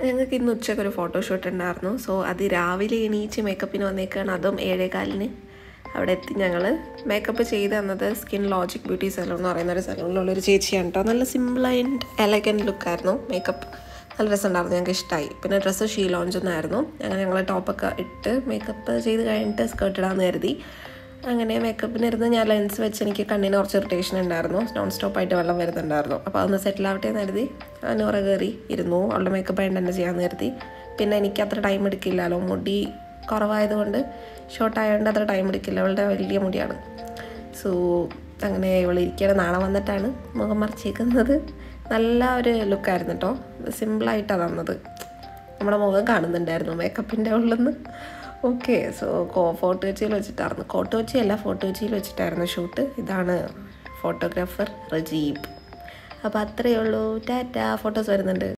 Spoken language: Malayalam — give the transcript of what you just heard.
ഞങ്ങൾക്ക് ഇന്ന് ഉച്ചയ്ക്ക് ഒരു ഫോട്ടോഷൂട്ട് ഉണ്ടായിരുന്നു. സോ അത് രാവിലെ എണീച്ച് മേക്കപ്പിന് വന്നേക്കാണ്. അതും 7:15 അവിടെ എത്തി. ഞങ്ങൾ മേക്കപ്പ് ചെയ്ത് തന്നത് സ്കിൻ ലോജിക് ബ്യൂട്ടി സലൂൺ എന്ന് പറയുന്നൊരു സലൂണിലുള്ളൊരു ചേച്ചിയാണ് കേട്ടോ. നല്ല സിമ്പിൾ ആൻഡ് എലഗൻറ്റ് ലുക്കായിരുന്നു. മേക്കപ്പ് നല്ല രസമുണ്ടായിരുന്നു, ഞങ്ങൾക്ക് ഇഷ്ടമായി. പിന്നെ ഡ്രസ്സ് ഷീ ലോഞ്ചൊന്നായിരുന്നു. അങ്ങനെ ഞങ്ങൾ ടോപ്പൊക്കെ ഇട്ട് മേക്കപ്പ് ചെയ്ത് കഴിഞ്ഞിട്ട് സ്കേർട്ട് ഇടാമെന്ന് കരുതി. അങ്ങനെ മേക്കപ്പിനിരുന്ന് ഞാൻ ലെൻസ് വെച്ച് എനിക്ക് കണ്ണിന് കുറച്ച് ഇറിറ്റേഷൻ ഉണ്ടായിരുന്നു. നോൺ സ്റ്റോപ്പായിട്ട് വെള്ളം വരുന്നുണ്ടായിരുന്നു. അപ്പോൾ അതൊന്ന് സെറ്റിലാവട്ടെ എന്ന് കരുതി നോറ കയറി ഇരുന്നു. അവളുടെ മേക്കപ്പ് ആയിട്ട് തന്നെ ചെയ്യാമെന്ന് കരുതി. പിന്നെ എനിക്ക് അത്ര ടൈം എടുക്കില്ലല്ലോ, മുടി കുറവായതുകൊണ്ട്, ഷോർട്ടായതുകൊണ്ട് അത്ര ടൈം എടുക്കില്ല. അവളുടെ വലിയ മുടിയാണ്. സോ അങ്ങനെ ഇവളിരിക്കുകയാണ്. നാളെ വന്നിട്ടാണ് മുഖം മറിച്ചേക്കുന്നത്. നല്ല ഒരു ലുക്കായിരുന്നു കേട്ടോ. സിമ്പിളായിട്ടാണ് തന്നത്. നമ്മുടെ മുഖം കാണുന്നുണ്ടായിരുന്നു മേക്കപ്പിൻ്റെ ഉള്ളെന്ന്. ഓക്കെ. സോ ഫോർട്ട് കൊച്ചിയിൽ വെച്ചിട്ടായിരുന്നു. ഫോർട്ട് കൊച്ചിയിൽ വെച്ചിട്ടായിരുന്നു ഷൂട്ട്. ഇതാണ് ഫോട്ടോഗ്രാഫർ റജീബ്. അപ്പോൾ അത്രയേ ഉള്ളൂ. ടാറ്റാ. ഫോട്ടോസ് വരുന്നുണ്ട്.